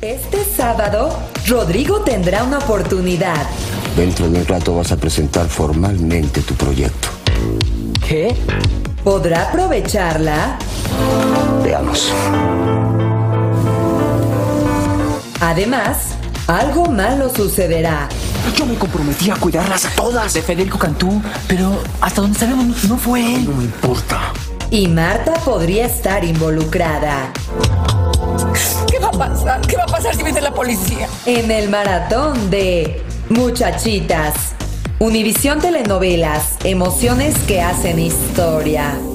Este sábado, Rodrigo tendrá una oportunidad. Dentro de un rato vas a presentar formalmente tu proyecto. ¿Qué? ¿Podrá aprovecharla? Veamos. Además, algo malo sucederá. Yo me comprometí a cuidarlas a todas de Federico Cantú, pero hasta donde sabemos no fue él. No me importa. Y Marta podría estar involucrada. ¿Qué va a pasar? ¿Qué va a pasar si viene la policía? En el maratón de Muchachitas. Univisión Telenovelas. Emociones que hacen historia.